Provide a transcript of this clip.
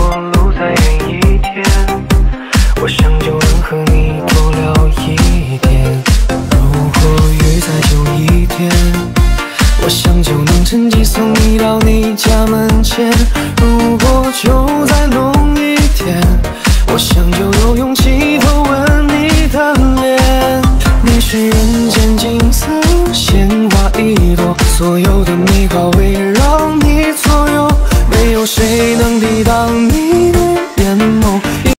路再远一点，我想就能和你多聊一点。如果雨再久一点，我想就能趁机送你到你家门前。如果酒再浓一点，我想就有勇气多吻你的脸。你是人间景色，鲜花一朵，所有的美好围绕你左右，没有谁能抵挡你